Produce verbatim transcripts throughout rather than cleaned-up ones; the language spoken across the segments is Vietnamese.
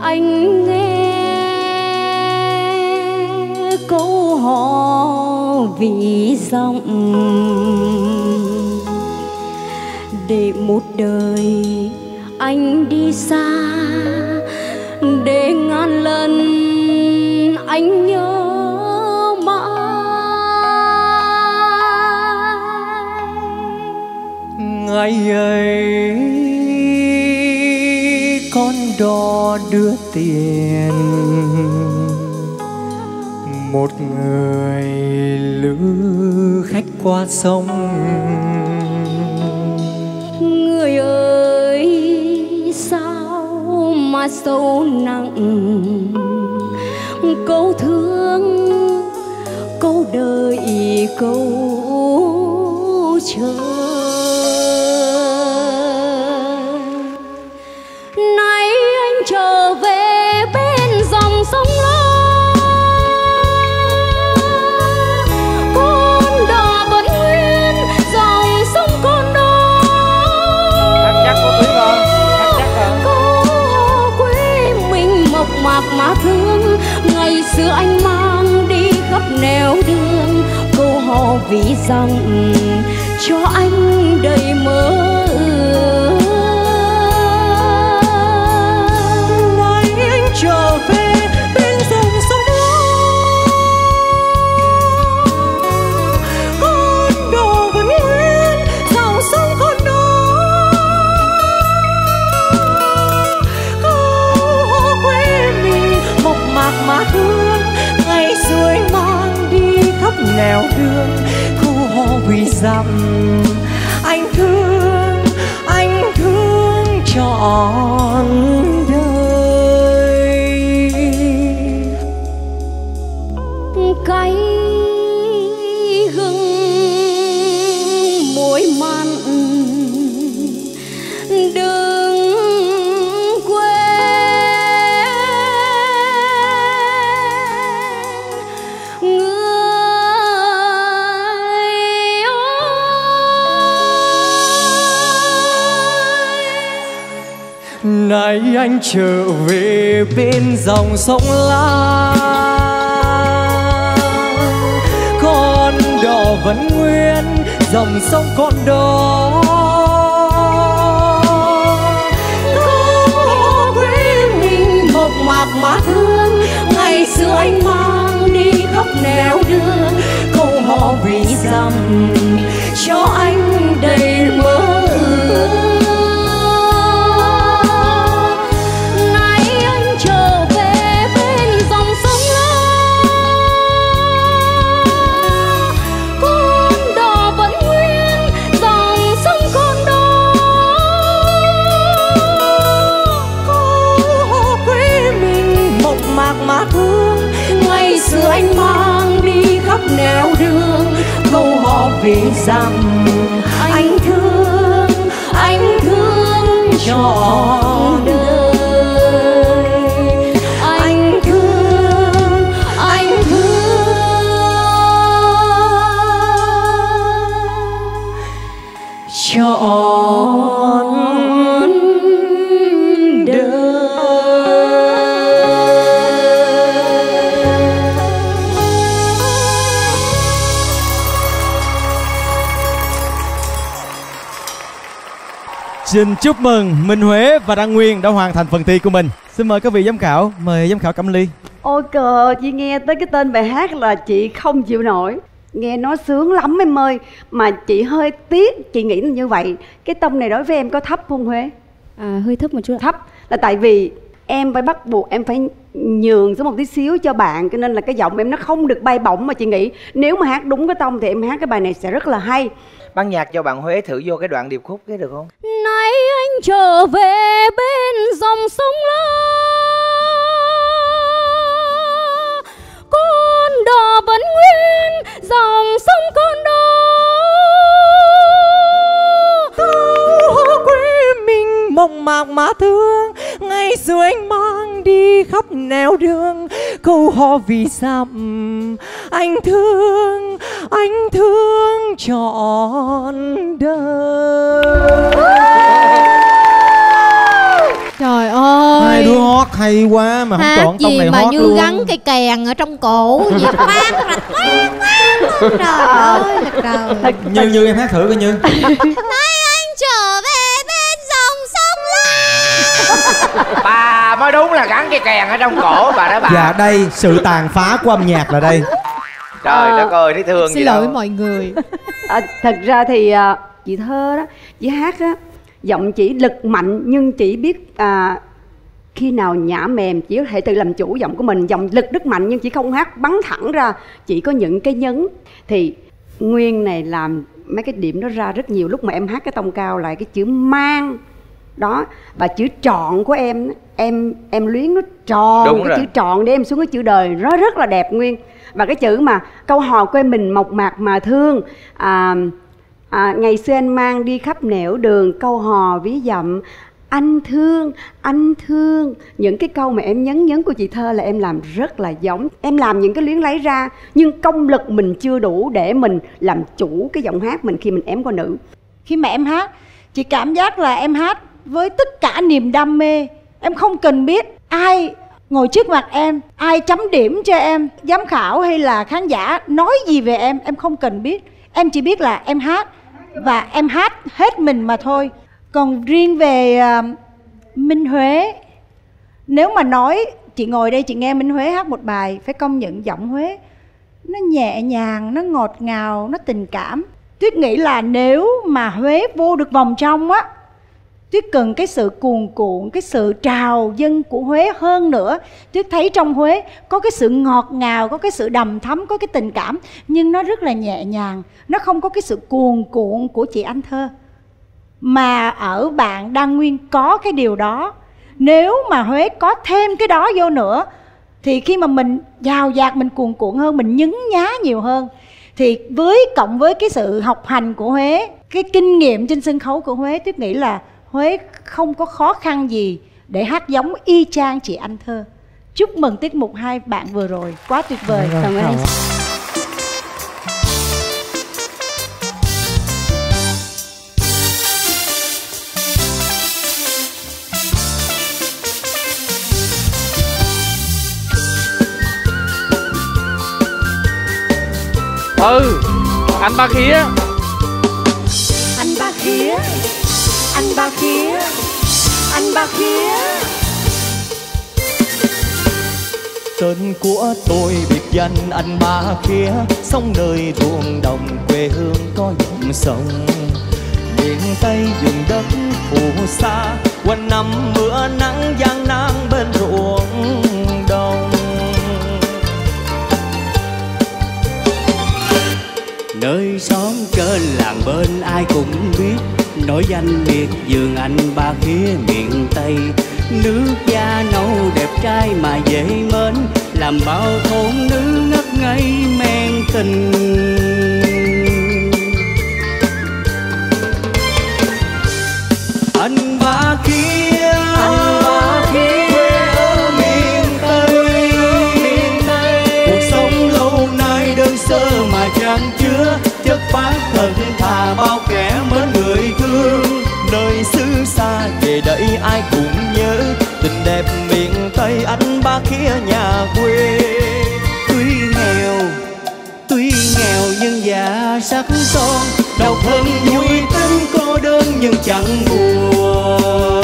anh nghe câu hò vì dòng, để một đời anh đi xa, để ngàn lần anh nhớ mãi. Ngày ấy con đò đưa tiền, một người lữ khách qua sông. Người ơi sao mà sâu nặng, câu thương câu đời câu chờ. Nay anh trở về bên dòng sông Lam, con đò vẫn nguyên dòng sông con đó. Hát chắc có tiếng không? Hát chắc hả? Câu hò quê mình mộc mạc mà thương, ngày xưa anh mang đi khắp nẻo đường. Câu hò vì dòng cho anh đầy mơ ước. Nay anh trở về bên dòng sông Lam, con đò vẫn nguyên dòng sông con đó. Câu hò quê mình mộc mạc mà thương, ngày xưa anh mang đi khắp nẻo đường. Câu hò vì dặm anh thương, anh thương trọn đời. Cay gừng muối mặn đừng quên, người ơi. Nay anh trở về bên dòng sông Lam, con đò vẫn nguyên dòng sông con đó. Câu hò quê mình mộc mạc mà thương, ngày xưa anh mang đi khắp nẻo đường. Câu hò vì dặm cho anh đầy mơ ước. Nay anh trở về bên dòng sông Lam, con đò vẫn nguyên dòng sông con đó. Câu hò quê mình mộc mạc mà thương, Ngày xưa anh mang đi khắp nẻo đường. Câu hò vì dặm anh thương, anh thương trọn đời. Anh thương, anh thương trọn đời. Xin chúc mừng Minh Huế và Đăng Nguyên đã hoàn thành phần thi của mình. Xin mời các vị giám khảo, mời giám khảo Cẩm Ly. Ôi cờ, chị nghe tới cái tên bài hát là chị không chịu nổi. Nghe nó sướng lắm em ơi. Mà chị hơi tiếc, chị nghĩ là như vậy. Cái tông này đối với em có thấp không Huế? À, hơi thấp một chút. Thấp là tại vì em phải bắt buộc em phải nhường xuống một tí xíu cho bạn, cho nên là cái giọng em nó không được bay bổng. Mà chị nghĩ nếu mà hát đúng cái tông thì em hát cái bài này sẽ rất là hay. Ban nhạc cho bạn Huế thử vô cái đoạn điệp khúc cái được không? Nay anh trở về bên dòng sông Lam, con đò vẫn nguyên dòng sông con đó. Câu hò quê mình mộc mạc mà thương, ngày xưa anh mang đi khắp nẻo đường. Câu hò vì dặm anh thương, anh thương trọn đời. Trời ơi, Hai đứa hót hay quá mà không hát chọn tông gì này mà hot như luôn. gắn cái kèn ở trong cổ vậy phát là trời ơi trời. Thật, Như Như em hát thử coi Như. Nay anh trở về bên dòng sông Lam. Bà mới đúng là gắn cái kèn ở trong cổ bà đó bà. Dạ đây sự tàn phá của âm nhạc là đây. Trời đất ơi, thấy thương Xin gì lỗi đâu. mọi người. à, thật ra thì à, chị Thơ đó, chị hát á, giọng chỉ lực mạnh nhưng chỉ biết à, khi nào nhả mềm chỉ có thể tự làm chủ giọng của mình. Giọng lực rất mạnh nhưng chỉ không hát bắn thẳng ra, chỉ có những cái nhấn. Thì Nguyên này làm mấy cái điểm đó ra rất nhiều. Lúc mà em hát cái tông cao lại cái chữ mang đó và chữ trọn của em, em em luyến nó tròn. Đúng cái rồi. Chữ trọn để em xuống cái chữ đời nó rất là đẹp Nguyên. Và cái chữ mà câu hò quê mình mộc mạc mà thương, à, à, ngày xưa anh mang đi khắp nẻo đường, câu hò ví dặm anh thương, anh thương. Những cái câu mà em nhấn nhấn của chị Thơ là em làm rất là giống. Em làm những cái luyến lấy ra, nhưng công lực mình chưa đủ để mình làm chủ cái giọng hát mình khi mình ém qua nữ. Khi mà em hát, chị cảm giác là em hát với tất cả niềm đam mê. Em không cần biết ai ngồi trước mặt em, ai chấm điểm cho em, giám khảo hay là khán giả nói gì về em, em không cần biết. Em chỉ biết là em hát và em hát hết mình mà thôi. Còn riêng về uh, Minh Huế, nếu mà nói chị ngồi đây chị nghe Minh Huế hát một bài, phải công nhận giọng Huế nó nhẹ nhàng, nó ngọt ngào, nó tình cảm. Tuyết nghĩ là nếu mà Huế vô được vòng trong á, Tuyết cần cái sự cuồn cuộn, cái sự trào dâng của Huế hơn nữa. Tuyết thấy trong Huế có cái sự ngọt ngào, có cái sự đầm thắm, có cái tình cảm, nhưng nó rất là nhẹ nhàng. Nó không có cái sự cuồn cuộn của chị Anh Thơ. Mà ở bạn Đăng Nguyên có cái điều đó. Nếu mà Huế có thêm cái đó vô nữa thì khi mà mình dào dạt, mình cuồn cuộn hơn, mình nhấn nhá nhiều hơn, thì với cộng với cái sự học hành của Huế, cái kinh nghiệm trên sân khấu của Huế, Tuyết nghĩ là Huế không có khó khăn gì để hát giống y chang chị Anh Thơ. Chúc mừng tiết mục hai bạn vừa rồi, quá tuyệt vời. Cảm ơn anh. Ừ, anh Ba Khía. Anh Ba Khía, anh Ba Khía, anh Ba Khía. Tên của tôi biệt danh anh Ba Khía, sống nơi ruộng đồng quê hương có dòng sông. Miền Tây vùng đất phù sa, quanh năm mưa nắng gian nan bên ruộng đồng. Nơi xóm trên làng bên ai cũng biết, nổi danh miệt vườn anh Ba Khía miền Tây. Nước da nâu đẹp trai mà dễ mến, làm bao thôn nữ ngất ngây men tình. Anh Ba Khía, anh Ba Khía, quê ở miền Tây, miền Tây. Cuộc sống lâu nay đơn sơ mà chan chứa chất phát thật thà bao kẻ mến người thương. Nơi xứ xa về đây ai cũng nhớ tình đẹp miền Tây anh Ba Khía nhà quê. Tuy nghèo, tuy nghèo nhưng dạ sắc son, đau thân vui tính cô đơn nhưng chẳng buồn.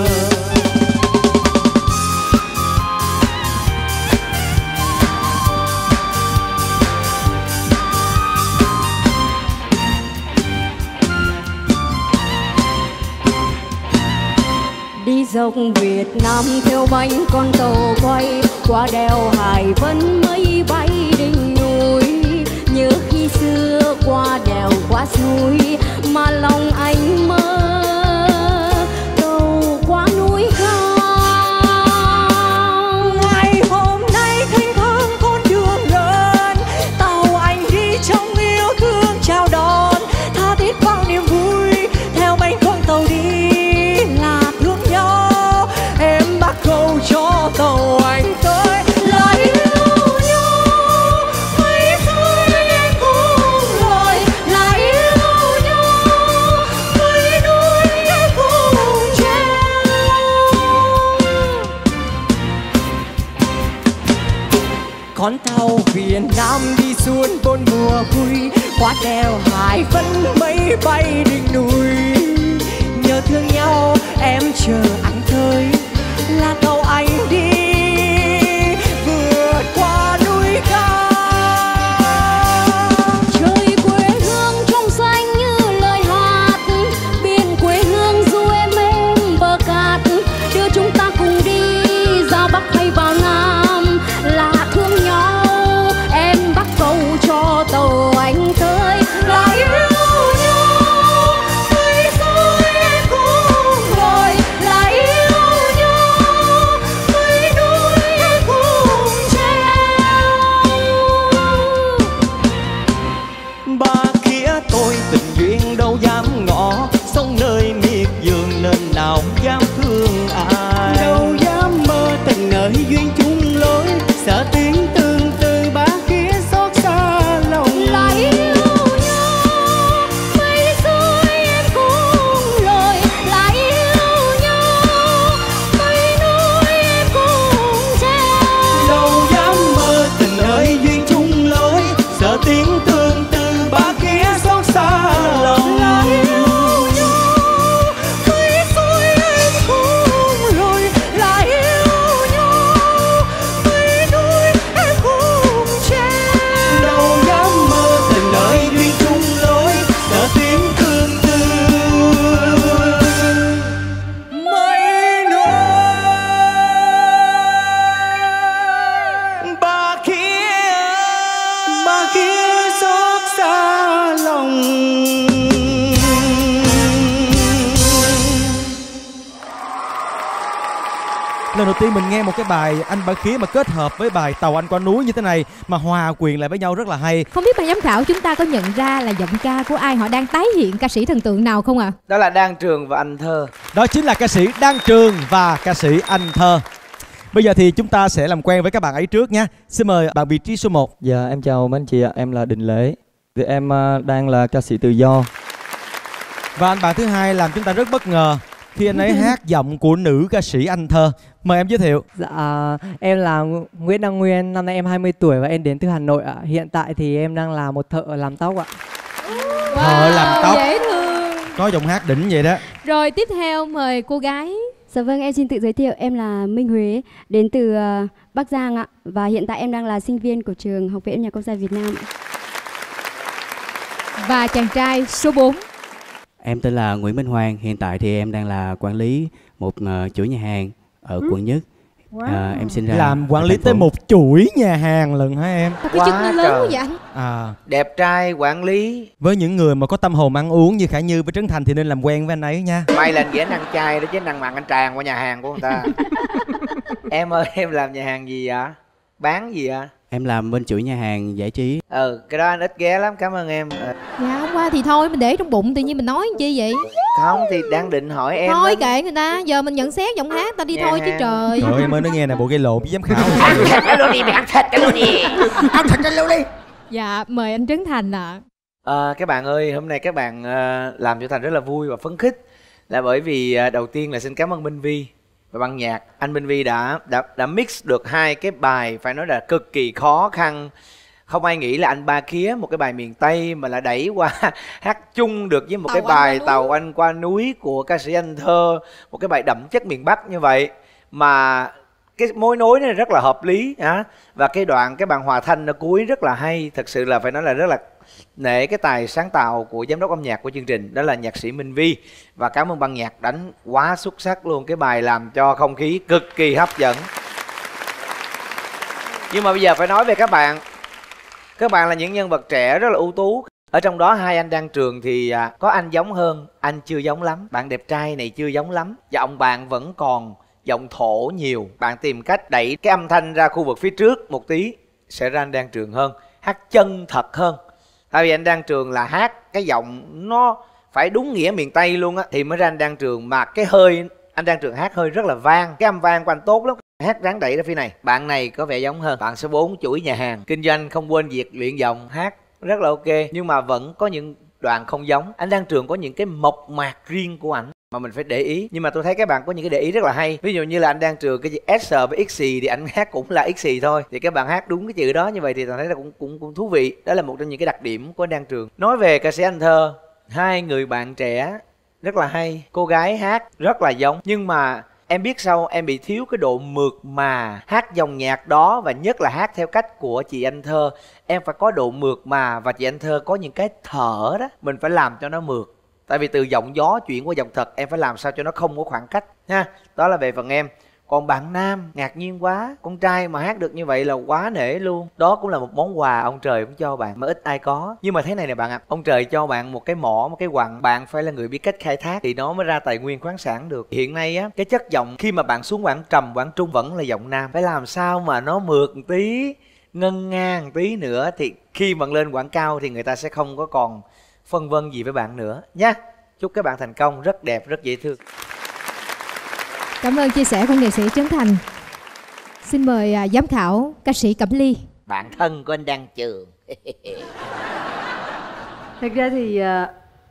Đi dọc Việt Nam theo bánh con tàu quay, qua đèo Hải Vân mây bay đỉnh núi. Nhớ khi xưa qua đèo qua suối mà lòng anh mơ cầu qua núi cao. Ngày hôm nay thanh thang con đường lớn, tàu anh đi trong yêu thương chào đón. Tha thiết bao niềm vui theo bánh con tàu đi là thương nhau. Em bắt cầu cho tàu anh tới lại yêu nhau. Mấy xuôi anh cùng rồi lại yêu nhau. Mấy núi con tàu Việt Nam đi suốt bốn mùa vui, qua đèo Hải Vân mây bay đỉnh núi. Nhớ thương nhau em chờ anh tới, là tàu anh đi vượt qua núi cao. Trời quê hương trong xanh như lời hát, biển quê hương du em êm bờ cát, đưa chúng ta cùng đi ra Bắc hay vào Nam, là thương nhau em bắt cầu cho tàu anh tới, là yêu nhau tới rồi em cùng rồi, là yêu nhau tới núi em cùng treo. Ba khía tôi tình duyên đâu dám ngỏ, sống nơi miệt vườn nên nào dám thương ai. Đâu dám mơ tình nơi duyên chung lối, sợ tiếng tương tư ba khía xót xa lòng. Là yêu nhau mấy rồi em cùng rồi, là yêu nhau mấy núi em cùng treo. Đâu dám mơ tình nơi duyên chung lối, sợ tiếng tương tư ba khía xót xa lòng. Là yêu nhau mấy rồi em cùng rồi, là yêu nhau mấy núi em cùng treo. Đâu dám mơ tình nơi duyên chung lối, sợ tiếng tương tư mấy nỗi. Ba khía ba khía xót xa lòng. Lần đầu tiên mình nghe một cái bài Anh Ba Khía mà kết hợp với bài Tàu Anh Qua Núi như thế này, mà hòa quyện lại với nhau rất là hay. Không biết ban giám khảo chúng ta có nhận ra là giọng ca của ai, họ đang tái hiện ca sĩ thần tượng nào không ạ? À? Đó là Đan Trường và Anh Thơ. Đó chính là ca sĩ Đan Trường và ca sĩ Anh Thơ. Bây giờ thì chúng ta sẽ làm quen với các bạn ấy trước nhé. Xin mời bạn vị trí số một. Dạ em chào mấy anh chị ạ, em là Đình Lễ. Thì em uh, đang là ca sĩ tự do. Và anh bạn thứ hai làm chúng ta rất bất ngờ khi anh ấy hát giọng của nữ ca sĩ Anh Thơ. Mời em giới thiệu. Dạ, em là Nguyễn Đăng Nguyên, năm nay em hai mươi tuổi và em đến từ Hà Nội ạ. Hiện tại thì em đang là một thợ làm tóc ạ. Wow, Thợ làm tóc, dễ thương. có giọng hát đỉnh vậy đó. Rồi tiếp theo mời cô gái. Dạ vâng, em xin tự giới thiệu, em là Minh Huế, đến từ uh, Bắc Giang ạ. Và hiện tại em đang là sinh viên của trường Học viện Âm nhạc Quốc gia Việt Nam ạ. Và chàng trai số bốn. Em tên là Nguyễn Minh Hoàng, hiện tại thì em đang là quản lý một uh, chuỗi nhà hàng ở quận Nhất. Wow. Uh, em sinh ra làm quản lý tới một chuỗi nhà hàng lần hả em? Cái chức nó lớn quá vậy anh. À, đẹp trai quản lý. Với những người mà có tâm hồn ăn uống như Khả Như với Trấn Thành thì nên làm quen với anh ấy nha. May là anh ghé ăn chay đó chứ ăn mặn anh tràn qua nhà hàng của người ta. Em ơi, em làm nhà hàng gì vậy? Bán gì vậy? Em làm bên chuỗi nhà hàng giải trí. Ừ, cái đó anh ít ghé lắm, cảm ơn em. Ừ. Dạ hôm qua thì thôi mình để trong bụng, tự nhiên mình nói chi vậy? Không thì đang định hỏi em. Thôi đó. kệ người ta, giờ mình nhận xét giọng hát ta đi Nhà thôi chứ hàng. trời. Trời ơi, em ơi nói nghe nè, bộ gây lộn với giám khảo. Ăn thịt cái luôn đi, mày ăn thịt cái luôn đi. Ăn thịt cái luôn đi. Dạ mời anh Trấn Thành ạ. À. À, các bạn ơi, hôm nay các bạn uh, làm cho Thành rất là vui và phấn khích. Là bởi vì uh, đầu tiên là xin cảm ơn Minh Vi và ban nhạc. Anh Minh Vi đã đã đã mix được hai cái bài phải nói là cực kỳ khó khăn. Không ai nghĩ là Anh Ba Khía, một cái bài miền Tây mà lại đẩy qua hát chung được với một Tàu cái bài Anh Tàu Anh Qua Núi của ca sĩ Anh Thơ, một cái bài đậm chất miền Bắc như vậy. Mà cái mối nối này rất là hợp lý hả? Và cái đoạn cái bàn hòa thanh ở cuối rất là hay. Thật sự là phải nói là rất là nể cái tài sáng tạo của giám đốc âm nhạc của chương trình, đó là nhạc sĩ Minh Vi. Và cảm ơn ban nhạc đánh quá xuất sắc luôn, cái bài làm cho không khí cực kỳ hấp dẫn. Nhưng mà bây giờ phải nói về các bạn. Các bạn là những nhân vật trẻ rất là ưu tú. Ở trong đó hai anh Đan Trường thì à, có anh giống hơn, anh chưa giống lắm. Bạn đẹp trai này chưa giống lắm. Và ông bạn vẫn còn giọng thổ nhiều. Bạn tìm cách đẩy cái âm thanh ra khu vực phía trước một tí, sẽ ra anh Đan Trường hơn. Hát chân thật hơn. Tại vì anh Đan Trường là hát cái giọng nó phải đúng nghĩa miền Tây luôn á, thì mới ra anh Đan Trường. Mà cái hơi anh Đan Trường hát hơi rất là vang, cái âm vang của anh tốt lắm. Hát ráng đẩy ra phía này. Bạn này có vẻ giống hơn. Bạn số bốn chuỗi nhà hàng kinh doanh, không quên việc luyện giọng, hát rất là ok. Nhưng mà vẫn có những đoạn không giống. Anh Đan Trường có những cái mộc mạc riêng của ảnh mà mình phải để ý. Nhưng mà tôi thấy các bạn có những cái để ý rất là hay. Ví dụ như là anh Đan Trường cái chữ S với X thì anh hát cũng là X thôi, thì các bạn hát đúng cái chữ đó như vậy thì tôi thấy là cũng cũng cũng thú vị. Đó là một trong những cái đặc điểm của anh Đan Trường. Nói về ca sĩ Anh Thơ, hai người bạn trẻ rất là hay, cô gái hát rất là giống, nhưng mà em biết sao em bị thiếu cái độ mượt mà hát dòng nhạc đó, và nhất là hát theo cách của chị Anh Thơ. Em phải có độ mượt mà, và chị Anh Thơ có những cái thở đó mình phải làm cho nó mượt, tại vì từ giọng gió chuyển qua giọng thật em phải làm sao cho nó không có khoảng cách ha. Đó là về phần em. Còn bạn nam ngạc nhiên quá, con trai mà hát được như vậy là quá nể luôn. Đó cũng là một món quà ông trời cũng cho bạn mà ít ai có. Nhưng mà thế này nè bạn ạ, à, ông trời cho bạn một cái mỏ, một cái quặng, bạn phải là người biết cách khai thác thì nó mới ra tài nguyên khoáng sản được. Hiện nay á, cái chất giọng khi mà bạn xuống quãng trầm, quãng trung vẫn là giọng nam, phải làm sao mà nó mượt một tí, ngân nga một tí nữa, thì khi bạn lên quãng cao thì người ta sẽ không có còn phân vân gì với bạn nữa nha. Chúc các bạn thành công, rất đẹp, rất dễ thương. Cảm ơn chia sẻ của nghệ sĩ Trấn Thành. Xin mời à, giám khảo ca sĩ Cẩm Ly. Bạn thân của anh Đan Trường. Thật ra thì uh,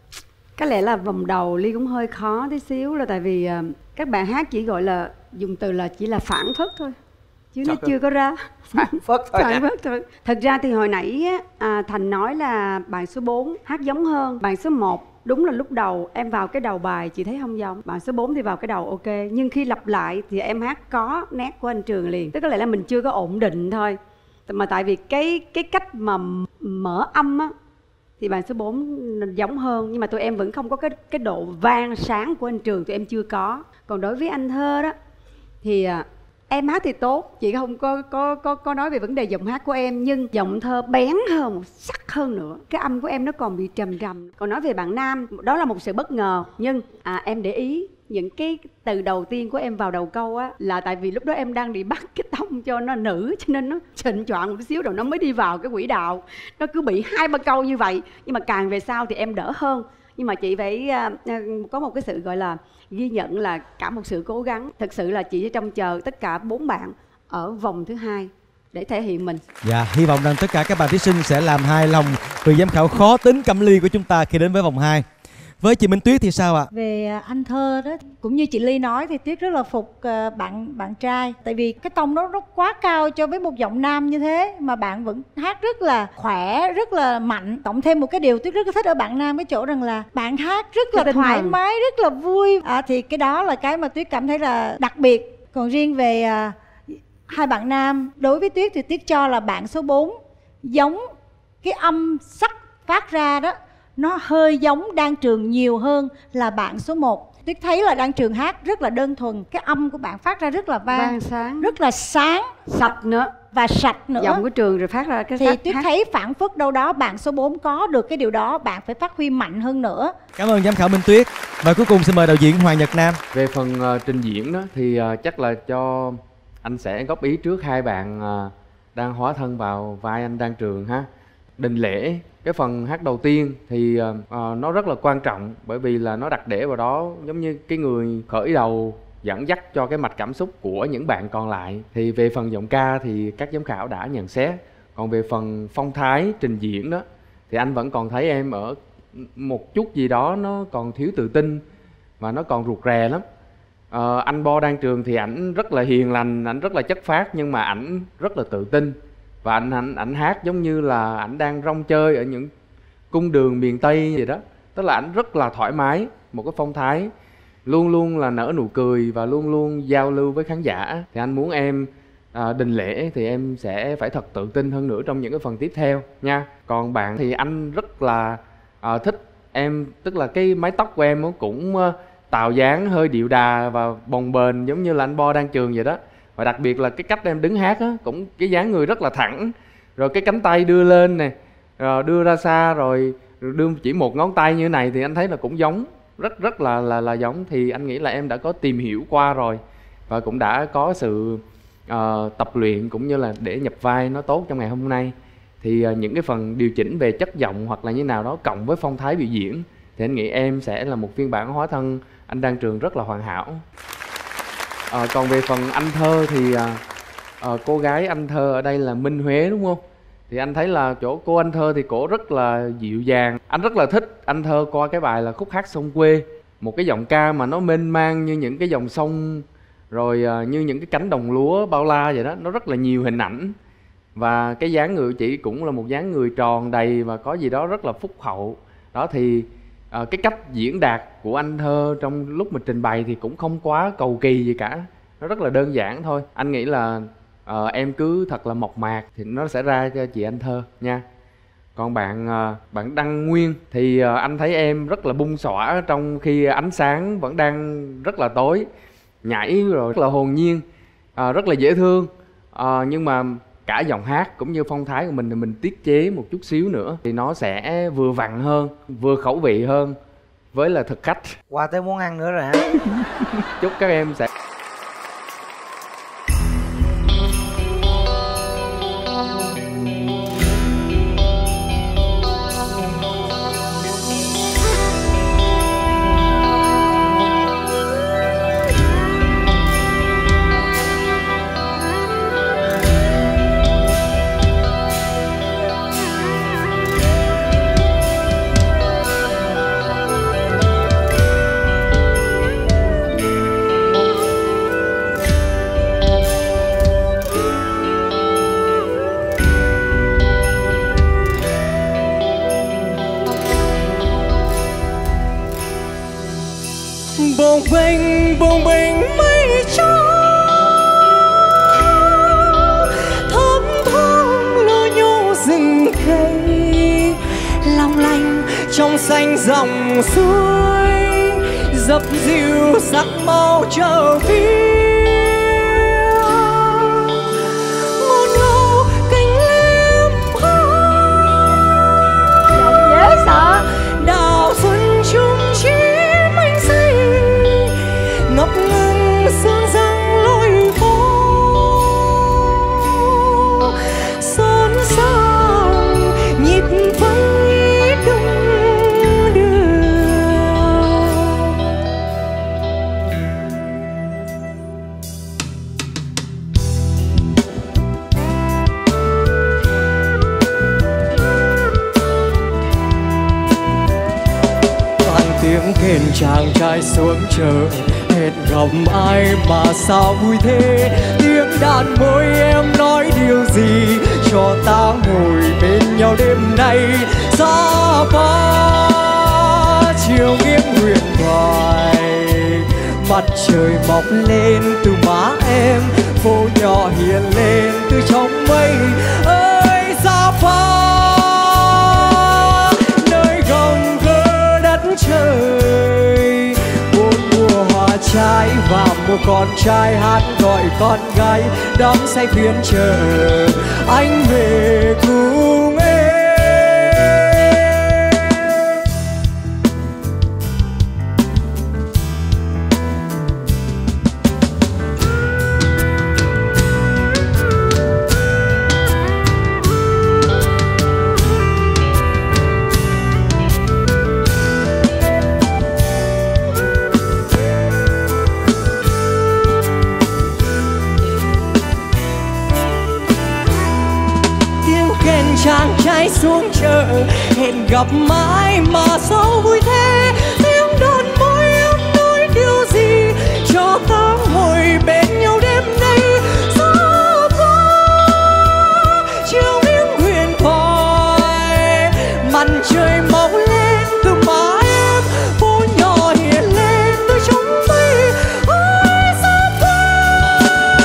có lẽ là vòng đầu Ly cũng hơi khó tí xíu, là tại vì uh, các bạn hát chỉ gọi là dùng từ là chỉ là phản phất thôi, chứ Trời nó ơi. chưa có ra phản phất thôi. Phản phất thôi. Thật ra thì hồi nãy á, à, Thành nói là bạn số bốn hát giống hơn bạn số một. Đúng là lúc đầu em vào cái đầu bài chị thấy không giống. Bạn số bốn thì vào cái đầu ok, nhưng khi lặp lại thì em hát có nét của anh Trường liền. Tức có lẽ là mình chưa có ổn định thôi. Mà tại vì cái cái cách mà mở âm á thì bạn số bốn giống hơn, nhưng mà tụi em vẫn không có cái cái độ vang sáng của anh Trường, tụi em chưa có. Còn đối với anh Thơ đó thì em hát thì tốt, chị không có có có có nói về vấn đề giọng hát của em, nhưng giọng Thơ bén hơn, sắc hơn nữa. Cái âm của em nó còn bị trầm trầm. Còn nói về bạn nam, đó là một sự bất ngờ, nhưng à, em để ý những cái từ đầu tiên của em vào đầu câu á, là tại vì lúc đó em đang đi bắt cái tông cho nó nữ, cho nên nó chỉnh choạng một xíu rồi nó mới đi vào cái quỹ đạo. Nó cứ bị hai ba câu như vậy, nhưng mà càng về sau thì em đỡ hơn. Nhưng mà chị phải uh, có một cái sự gọi là ghi nhận là cả một sự cố gắng. Thực sự là chị trông chờ tất cả bốn bạn ở vòng thứ hai để thể hiện mình. Dạ, hy vọng rằng tất cả các bạn thí sinh sẽ làm hài lòng vị giám khảo khó tính Cẩm Ly của chúng ta khi đến với vòng hai. Với chị Minh Tuyết thì sao ạ? Về anh Thơ đó, cũng như chị Ly nói thì Tuyết rất là phục bạn bạn trai. Tại vì cái tông nó nó quá cao cho với một giọng nam như thế, mà bạn vẫn hát rất là khỏe, rất là mạnh. Cộng thêm một cái điều Tuyết rất là thích ở bạn nam, cái chỗ rằng là bạn hát rất là thoải mái, rất là vui. À, thì cái đó là cái mà Tuyết cảm thấy là đặc biệt. Còn riêng về à, hai bạn nam, đối với Tuyết thì Tuyết cho là bạn số bốn giống cái âm sắc phát ra đó, nó hơi giống Đan Trường nhiều hơn là bạn số một. Tuyết thấy là Đan Trường hát rất là đơn thuần, cái âm của bạn phát ra rất là vang, vang sáng, rất là sáng, sạch nữa và sạch nữa. Giọng của Trường rồi phát ra cái thì phát Tuyết hát. thấy phản phất đâu đó bạn số bốn có được cái điều đó, bạn phải phát huy mạnh hơn nữa. Cảm ơn giám khảo Minh Tuyết. Và cuối cùng xin mời đạo diễn Hoàng Nhật Nam. Về phần uh, trình diễn đó thì uh, chắc là cho anh sẽ góp ý trước hai bạn uh, đang hóa thân vào vai anh Đan Trường ha. Đình Lễ, cái phần hát đầu tiên thì uh, nó rất là quan trọng, bởi vì là nó đặt để vào đó giống như cái người khởi đầu dẫn dắt cho cái mạch cảm xúc của những bạn còn lại. Thì về phần giọng ca thì các giám khảo đã nhận xét. Còn về phần phong thái trình diễn đó thì anh vẫn còn thấy em ở một chút gì đó nó còn thiếu tự tin và nó còn rụt rè lắm. uh, Anh Bo Đan Trường thì ảnh rất là hiền lành, ảnh rất là chất phác, nhưng mà ảnh rất là tự tin. Và anh ảnh ảnh hát giống như là ảnh đang rong chơi ở những cung đường miền Tây gì đó. Tức là ảnh rất là thoải mái, một cái phong thái luôn luôn là nở nụ cười và luôn luôn giao lưu với khán giả. Thì anh muốn em à, Đình Lễ thì em sẽ phải thật tự tin hơn nữa trong những cái phần tiếp theo nha. Còn bạn thì anh rất là à, thích em, tức là cái mái tóc của em nó cũng uh, tạo dáng hơi điệu đà và bồng bềnh giống như là anh Bo Đan Trường vậy đó. Và đặc biệt là cái cách em đứng hát á, cũng cái dáng người rất là thẳng, rồi cái cánh tay đưa lên nè, rồi đưa ra xa, rồi đưa chỉ một ngón tay như thế này thì anh thấy là cũng giống, rất rất là là là giống. Thì anh nghĩ là em đã có tìm hiểu qua rồi và cũng đã có sự uh, tập luyện cũng như là để nhập vai nó tốt trong ngày hôm nay. Thì uh, những cái phần điều chỉnh về chất giọng hoặc là như nào đó cộng với phong thái biểu diễn thì anh nghĩ em sẽ là một phiên bản hóa thân anh Đan Trường rất là hoàn hảo. À, còn về phần anh Thơ thì à, à, cô gái anh Thơ ở đây là Minh Huế đúng không? Thì anh thấy là chỗ cô anh Thơ thì cổ rất là dịu dàng. Anh rất là thích anh Thơ qua cái bài là Khúc Hát Sông Quê. một cái giọng ca mà nó mênh mang như những cái dòng sông, rồi uh, như những cái cánh đồng lúa bao la vậy đó. Nó rất là nhiều hình ảnh. Và cái dáng người chị cũng là một dáng người tròn đầy và có gì đó rất là phúc hậu. Đó thì uh, cái cách diễn đạt của anh Thơ trong lúc mà trình bày thì cũng không quá cầu kỳ gì cả. Nó rất là đơn giản thôi. Anh nghĩ là uh, em cứ thật là mộc mạc thì nó sẽ ra cho chị Anh Thơ nha. Còn bạn uh, bạn Đăng Nguyên thì uh, anh thấy em rất là bung xõa trong khi ánh sáng vẫn đang rất là tối. Nhảy rồi rất là hồn nhiên, uh, rất là dễ thương. uh, Nhưng mà cả giọng hát cũng như phong thái của mình thì mình tiết chế một chút xíu nữa thì nó sẽ vừa vặn hơn, vừa khẩu vị hơn với là thực khách. Qua tới món ăn nữa rồi hả? Chúc các em sẽ bồng bềnh bồng bềnh mây trắng thơm thoáng lối nhô rừng cây long lanh trong xanh dòng suối dập dìu sắc màu trở phía ngôn ngâu cánh êm hát dễ sợ đào xuân chung chim anh say ngập ngừng sương răng lối phố xôn xao nhịp vẫy đông đưa toàn tiếng kèn chàng trai xuống chợ hẹn gặp ai mà sao vui thế tiếng đàn môi em nói điều gì cho ta ngồi bên nhau đêm nay xa ba chiều nghiêng huyền thoại mặt trời mọc lên từ má em phố nhỏ hiện lên từ trong mây ơi xa ba nơi gồng gơ đất trời bốn mùa hoa trái và một con trai hát gọi con gái đắm say khuyên chờ anh về cùng em. Chàng trai xuống chợ hẹn gặp mãi mà sao vui thế tiếng đàn môi em nói điều gì cho ta ngồi bên nhau đêm nay xa quá chiều nghiêng huyền thoại mặt trời mọc lên từ má em phố nhỏ hiện lên từ trong mây ôi xa quá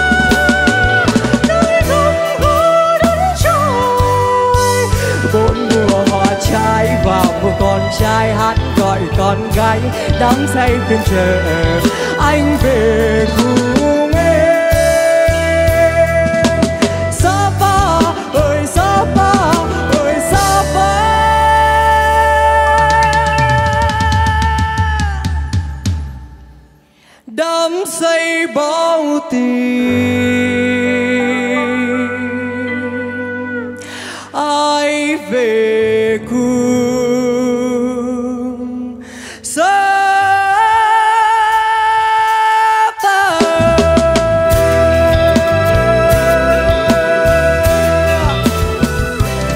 nơi gồng gơ đất trời bốn mùa hoa trái và một con trai hát gọi con gái đắm say phiên chờ anh về cùng em. Sapa ơi Sapa ơi Sapa đắm say bao tình ai về cùng Sapa.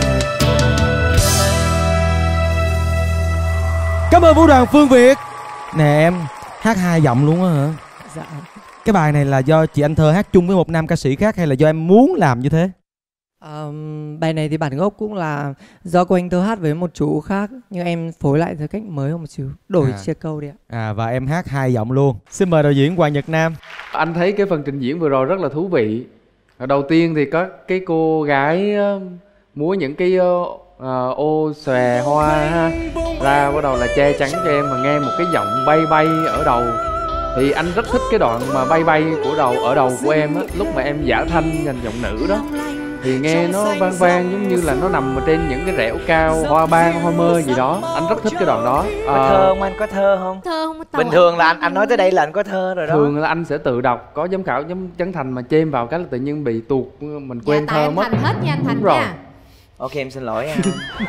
Cảm ơn Vũ đoàn Phương Việt. Nè em, hát hai giọng luôn á hả? Dạ. Cái bài này là do chị Anh Thơ hát chung với một nam ca sĩ khác hay là do em muốn làm như thế? À, bài này thì bản gốc cũng là do cô anh Thơ hát với một chú khác, nhưng em phối lại theo cách mới hơn một xíu, đổi À. chia câu đi ạ. À, và em hát hai giọng luôn. Xin mời đạo diễn Hoàng Nhật Nam. Anh thấy cái phần trình diễn vừa rồi rất là thú vị. Đầu tiên thì có cái cô gái uh, múa những cái uh, uh, ô xòe hoa ha, ra bắt đầu là che chắn cho em mà nghe một cái giọng bay bay ở đầu. Thì anh rất thích cái đoạn mà bay bay của đầu ở đầu của em á, lúc mà em giả thanh dành giọng nữ đó. Thì nghe nó vang vang giống như là nó nằm ở trên những cái rẻo cao, hoa ban, hoa mơ gì đó. Anh rất thích cái đoạn đó. Có À, thơ không anh, có thơ không? Thơ không có Bình thường là anh anh nói tới đây là anh có thơ rồi đó. thường là anh sẽ tự đọc, có giám khảo giám Trấn Thành mà chêm vào cái là tự nhiên bị tuột, mình quên Dạ, tại thơ anh mất. Thành hết nha anh Thành Đúng rồi. nha. Ok em xin lỗi anh.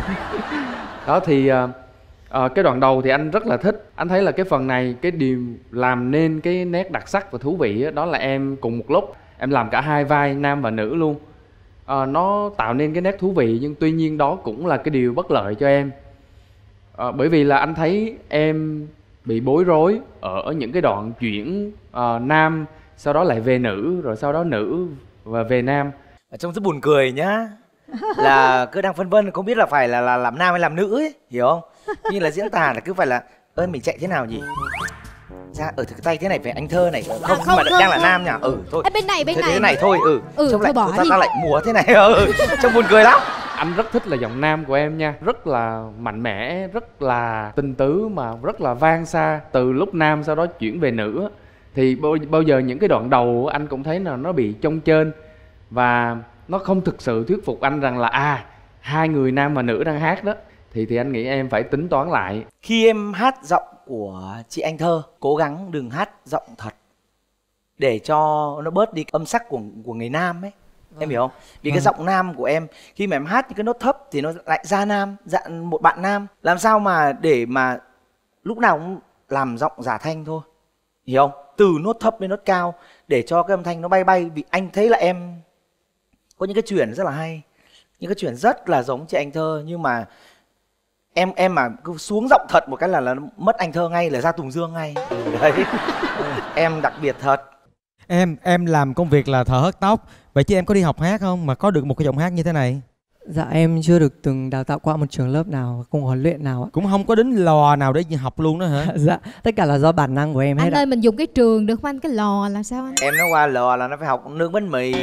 Đó thì à, à, cái đoạn đầu thì anh rất là thích. Anh thấy là cái phần này cái điều làm nên cái nét đặc sắc và thú vị đó, đó là em cùng một lúc em làm cả hai vai nam và nữ luôn. À, nó tạo nên cái nét thú vị, nhưng tuy nhiên đó cũng là cái điều bất lợi cho em. À, bởi vì là anh thấy em bị bối rối ở những cái đoạn chuyển à, nam sau đó lại về nữ, rồi sau đó nữ và về nam. Ở trong rất buồn cười nhá, là cứ đang phân vân không biết là phải là, là làm nam hay làm nữ ấy, hiểu không? Như là diễn tả là cứ phải là ơi mình chạy thế nào nhỉ? Ra ở cái tay thế này phải anh Thơ này không, À, nhưng không, mà không, đang là không. nam nhỉ? Ừ thôi. Ê, bên này bên thế, này thế này thôi, ừ. Ừ, Xong thôi lại bỏ ta, đi. ta lại múa thế này, ừ. Trông buồn cười lắm. Anh rất thích là giọng nam của em nha, rất là mạnh mẽ, rất là tình tứ mà rất là vang xa. Từ lúc nam sau đó chuyển về nữ á, thì bao, bao giờ những cái đoạn đầu anh cũng thấy là nó bị chông chênh và nó không thực sự thuyết phục anh rằng là à hai người nam và nữ đang hát đó. Thì thì anh nghĩ em phải tính toán lại. Khi em hát giọng của chị Anh Thơ, cố gắng đừng hát giọng thật để cho nó bớt đi âm sắc của của người nam ấy. Em hiểu không? Vì cái giọng nam của em khi mà em hát những cái nốt thấp thì nó lại ra nam, dạng một bạn nam. Làm sao mà để mà lúc nào cũng làm giọng giả thanh thôi. Hiểu không? Từ nốt thấp đến nốt cao để cho cái âm thanh nó bay bay. Vì anh thấy là em có những cái chuyển rất là hay, những cái chuyển rất là giống chị Anh Thơ, nhưng mà em em mà cứ xuống giọng thật một cái là là mất Anh Thơ ngay, là ra Tùng Dương ngay. Đấy. Em đặc biệt thật. Em em làm công việc là thợ hớt tóc. Vậy chứ em có đi học hát không mà có được một cái giọng hát như thế này? Dạ em chưa được từng đào tạo qua một trường lớp nào, không huấn luyện nào ạ. Cũng không có đến lò nào để học luôn đó hả? Dạ, tất cả là do bản năng của em hết Anh ạ. ơi mình dùng cái trường được không anh? Cái lò là sao anh? Em nói qua lò là nó phải học nướng bánh mì.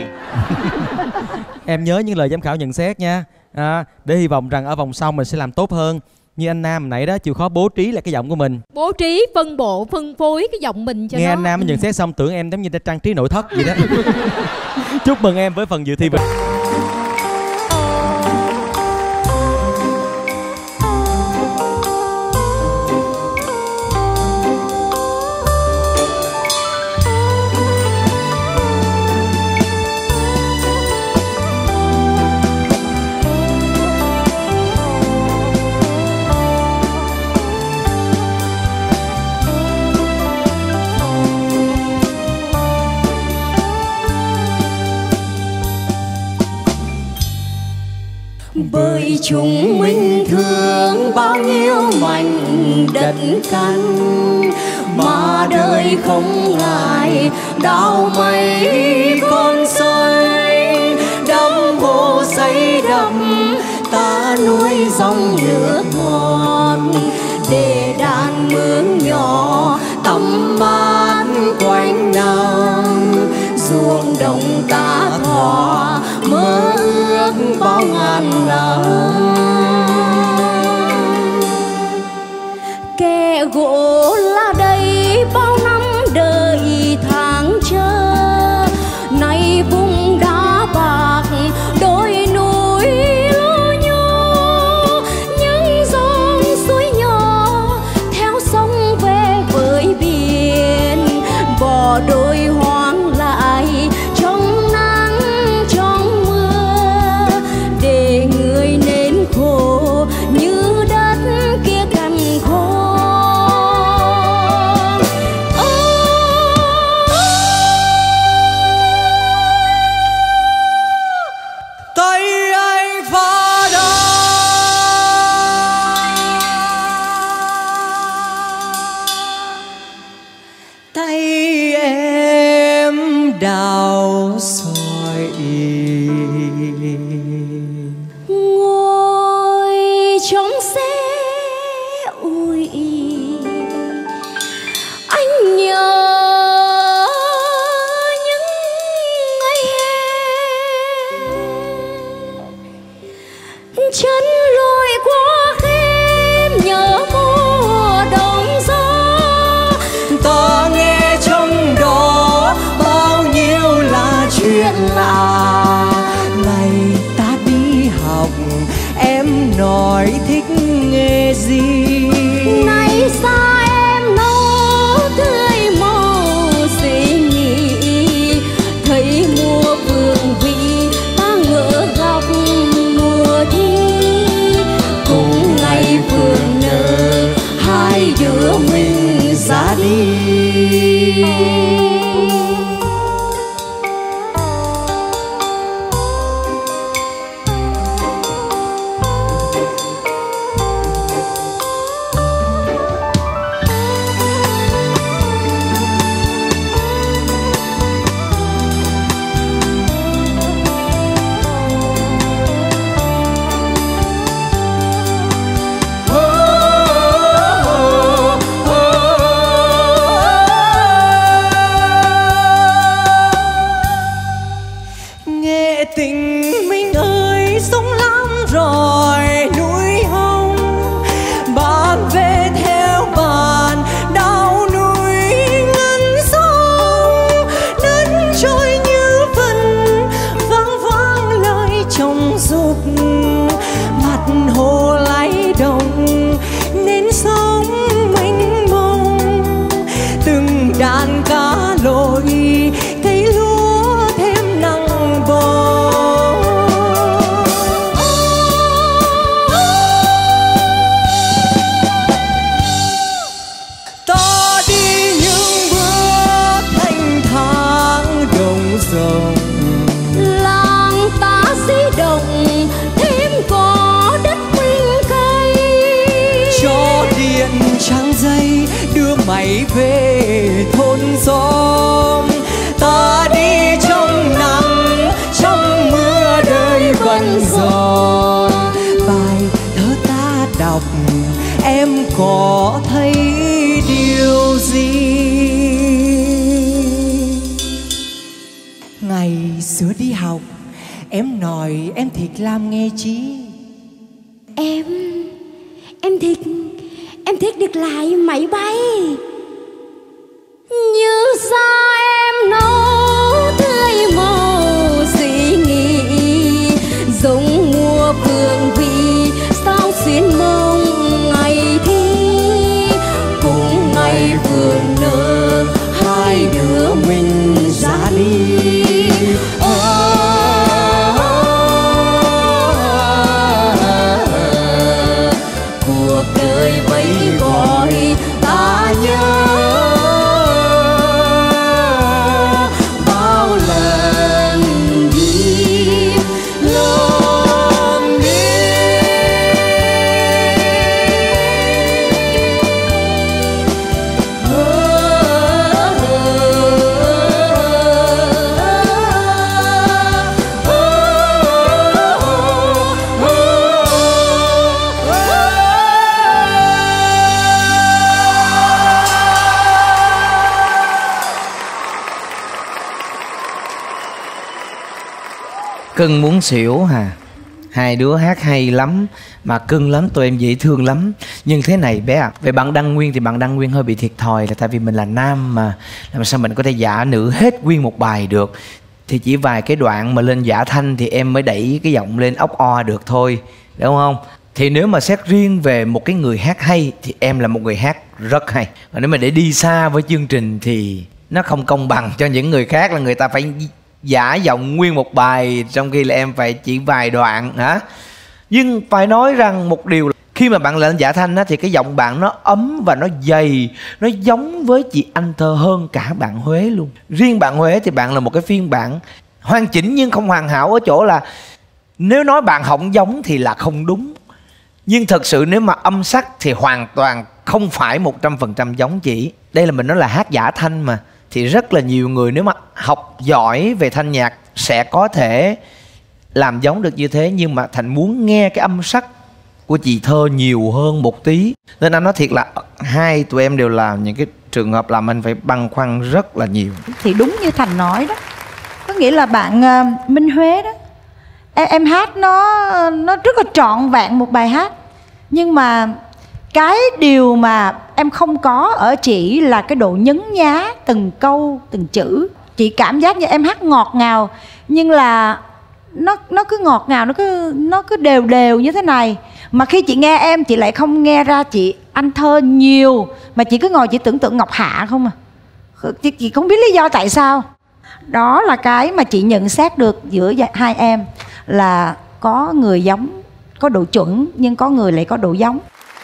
Em nhớ những lời giám khảo nhận xét nha. À, để hy vọng rằng ở vòng sau mình sẽ làm tốt hơn. Như anh Nam nãy đó chịu khó bố trí lại cái giọng của mình. Bố trí, phân bộ, phân phối cái giọng mình cho Nghe nó. anh Nam nhận xét xong tưởng em giống như đã trang trí nội thất vậy đó. Chúc mừng em với phần dự thi. Bởi chúng mình thương bao nhiêu mảnh đất cằn, mà đời không ngại đào mấy con sơi, đắm vô say đắm ta nuôi dòng nước ngọt, để đàn mướn nhỏ tắm mát quanh năm, ruộng đồng ta thỏa mơ ước bao ngàn năm. Kẻ gỗ là đây bao năm đợi tháng chờ, nay vùng đá bạc đôi núi lô nhô, những dòng suối nhỏ theo sông về với biển, bỏ đôi hoang lại trong nắng trong mưa, để người nên khổ như đất kia cằn khô. Tay anh phá đá. đào sỏi. Ngồi trong xe ui anh nhớ những ngày hè chân lội qua khem nhớ mùa đông gió. Ta nghe trong đó bao nhiêu là chuyện lạ. Ngày ta đi học em nói thích nghề gì? Nay xa em nấu tươi màu xinh nhị. Thấy mùa vườn vị ta ngỡ gặp mùa thi. Cùng ngày vườn nở hai đứa mình ra đi. Mày về thôn xóm, ta đi trong nắng trong mưa đời bận rộn. Bài thơ ta đọc em có thấy điều gì? Ngày xưa đi học em nói em thích làm nghề chi? Em em thích Em thích được lái máy bay. Như xa em nấu tươi màu dị nghị. Giống mùa phượng vị sao xuyên mong ngày thi. Cùng ngày vườn nở hai đứa mình ra đi. Cuộc đời vẫy gọi ta nhớ bao lần đi lần đi. Cưng muốn xỉu hà. Hai đứa hát hay lắm, mà cưng lắm, tụi em dễ thương lắm. Nhưng thế này bé à, về bạn Đăng Nguyên thì bạn Đăng Nguyên hơi bị thiệt thòi, là tại vì mình là nam mà, làm sao mình có thể giả nữ hết nguyên một bài được. Thì chỉ vài cái đoạn mà lên giả thanh thì em mới đẩy cái giọng lên ốc o được thôi, đúng không? Thì nếu mà xét riêng về một cái người hát hay thì em là một người hát rất hay. Và nếu mà để đi xa với chương trình thì nó không công bằng cho những người khác, là người ta phải giả giọng nguyên một bài, trong khi là em phải chỉ vài đoạn hả. Nhưng phải nói rằng một điều là khi mà bạn lên giả thanh á, thì cái giọng bạn nó ấm và nó dày, nó giống với chị Anh Thơ hơn cả bạn Huế luôn. Riêng bạn Huế thì bạn là một cái phiên bản hoàn chỉnh nhưng không hoàn hảo ở chỗ là nếu nói bạn không giống thì là không đúng. Nhưng thật sự nếu mà âm sắc thì hoàn toàn không phải một trăm phần trăm giống chị. Đây là mình nói là hát giả thanh mà, thì rất là nhiều người nếu mà học giỏi về thanh nhạc sẽ có thể làm giống được như thế. Nhưng mà Thành muốn nghe cái âm sắc của chị Thơ nhiều hơn một tí. Nên anh nói thiệt là hai tụi em đều là những cái trường hợp làm anh phải băn khoăn rất là nhiều. Thì đúng như Thành nói đó, có nghĩa là bạn uh, Minh Huế đó, em, em hát nó nó rất là trọn vẹn một bài hát. Nhưng mà cái điều mà em không có ở chị là cái độ nhấn nhá từng câu từng chữ. Chị cảm giác như em hát ngọt ngào, nhưng là nó nó cứ ngọt ngào, nó cứ nó cứ đều đều như thế này. Mà khi chị nghe em, chị lại không nghe ra chị anh thơ nhiều, mà chị cứ ngồi chị tưởng tượng Ngọc Hạ không à. Chị, chị không biết lý do tại sao. Đó là cái mà chị nhận xét được giữa hai em, là có người giống, có độ chuẩn, nhưng có người lại có độ giống.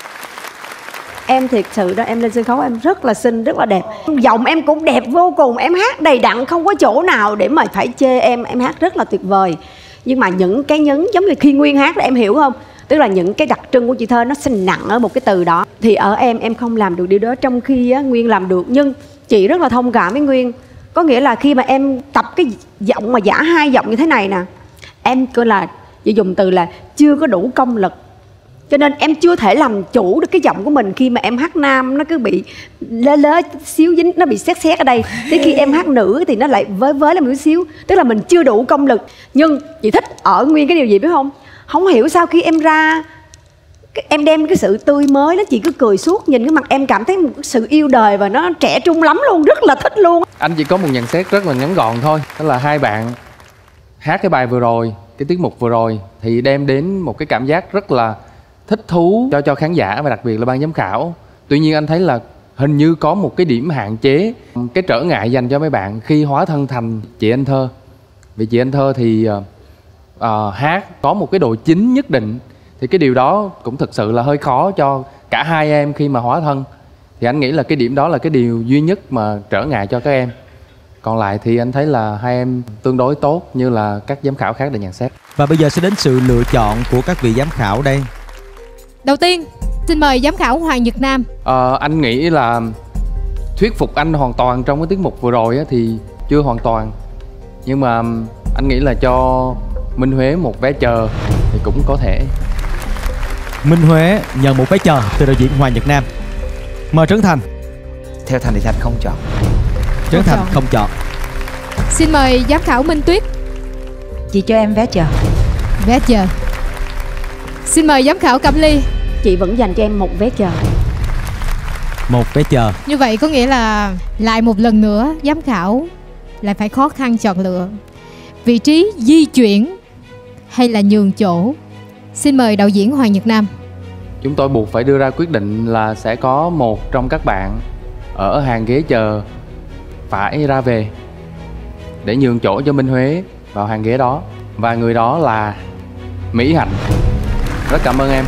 Em thiệt sự đó, em lên sân khấu em rất là xinh, rất là đẹp. Giọng em cũng đẹp vô cùng, em hát đầy đặn, không có chỗ nào để mà phải chê em. Em hát rất là tuyệt vời. Nhưng mà những cái nhấn giống như khi Nguyên hát là em hiểu không? Tức là những cái đặc trưng của chị Thơ nó sinh nặng ở một cái từ đó. Thì ở em, em không làm được điều đó, trong khi á, Nguyên làm được. Nhưng chị rất là thông cảm với Nguyên. Có nghĩa là khi mà em tập cái giọng mà giả hai giọng như thế này nè, em coi là, chị dùng từ là chưa có đủ công lực. Cho nên em chưa thể làm chủ được cái giọng của mình. Khi mà em hát nam nó cứ bị lớ lớ xíu dính, nó bị xét xét ở đây. Thế khi em hát nữ thì nó lại với với là một xíu. Tức là mình chưa đủ công lực. Nhưng chị thích ở Nguyên cái điều gì biết không? Không hiểu sao khi em ra, em đem cái sự tươi mới đó, chị cứ cười suốt. Nhìn cái mặt em cảm thấy một sự yêu đời và nó trẻ trung lắm luôn, rất là thích luôn. Anh chỉ có một nhận xét rất là ngắn gọn thôi. Đó là hai bạn hát cái bài vừa rồi, cái tiết mục vừa rồi thì đem đến một cái cảm giác rất là thích thú cho cho khán giả và đặc biệt là ban giám khảo. Tuy nhiên anh thấy là hình như có một cái điểm hạn chế, cái trở ngại dành cho mấy bạn khi hóa thân thành chị Anh Thơ. Vì chị Anh Thơ thì uh, uh, hát có một cái độ chính nhất định, thì cái điều đó cũng thực sự là hơi khó cho cả hai em khi mà hóa thân. Thì anh nghĩ là cái điểm đó là cái điều duy nhất mà trở ngại cho các em. Còn lại thì anh thấy là hai em tương đối tốt như là các giám khảo khác đã nhận xét. Và bây giờ sẽ đến sự lựa chọn của các vị giám khảo đây. Đầu tiên, xin mời giám khảo Hoàng Nhật Nam. Ờ, anh nghĩ là thuyết phục anh hoàn toàn trong cái tiết mục vừa rồi á, thì chưa hoàn toàn. Nhưng mà anh nghĩ là cho Minh Huế một vé chờ thì cũng có thể. Minh Huế nhận một vé chờ từ đạo diễn Hoàng Nhật Nam. Mời Trấn Thành. Theo Thành thì Thành không chọn. Trấn Thành không chọn. Xin mời giám khảo Minh Tuyết. Chị cho em vé chờ. Vé chờ. Xin mời giám khảo Cẩm Ly. Chị vẫn dành cho em một vé chờ. Một vé chờ. Như vậy có nghĩa là lại một lần nữa giám khảo lại phải khó khăn chọn lựa vị trí di chuyển hay là nhường chỗ. Xin mời đạo diễn Hoàng Nhật Nam. Chúng tôi buộc phải đưa ra quyết định là sẽ có một trong các bạn ở hàng ghế chờ phải ra về để nhường chỗ cho Minh Huế vào hàng ghế đó. Và người đó là Mỹ Hạnh. Rất cảm ơn em.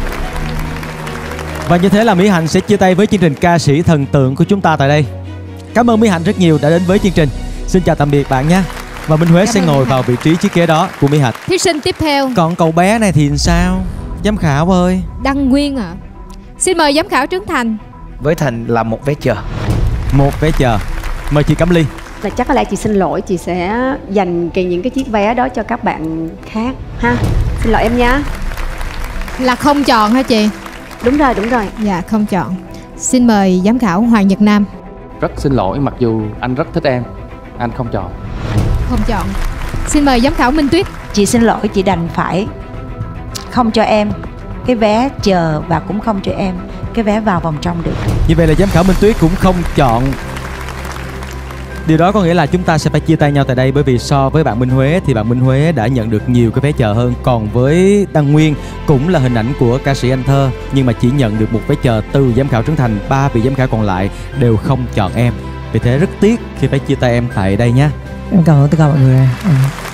Và như thế là Mỹ Hạnh sẽ chia tay với chương trình Ca sĩ Thần Tượng của chúng ta tại đây. Cảm ơn Mỹ Hạnh rất nhiều đã đến với chương trình. Xin chào tạm biệt bạn nhé. Và Minh Huế sẽ ngồi vào vị trí chiếc ghế đó của Mỹ Hạnh. Thí sinh tiếp theo. Còn cậu bé này thì sao? Giám khảo ơi. Đăng Nguyên ạ. À. Xin mời giám khảo Trấn Thành. Với Thành là một vé chờ. Một vé chờ. Mời chị Cẩm Ly. Là chắc có lẽ chị xin lỗi, chị sẽ dành những cái chiếc vé đó cho các bạn khác ha. Xin lỗi em nha. Là không chọn hả chị? Đúng rồi, đúng rồi. Dạ không chọn. Xin mời giám khảo Hoàng Nhật Nam. Rất xin lỗi, mặc dù anh rất thích em, anh không chọn. Không chọn. Xin mời giám khảo Minh Tuyết. Chị xin lỗi, chị đành phải không cho em cái vé chờ và cũng không cho em cái vé vào vòng trong được. Như vậy là giám khảo Minh Tuyết cũng không chọn. Điều đó có nghĩa là chúng ta sẽ phải chia tay nhau tại đây, bởi vì so với bạn Minh Huế thì bạn Minh Huế đã nhận được nhiều cái vé chờ hơn. Còn với Đăng Nguyên cũng là hình ảnh của ca sĩ Anh Thơ, nhưng mà chỉ nhận được một vé chờ từ giám khảo Trấn Thành. Ba vị giám khảo còn lại đều không chọn em. Vì thế rất tiếc khi phải chia tay em tại đây nhé. Em cảm ơn tất cả mọi người. Ừ.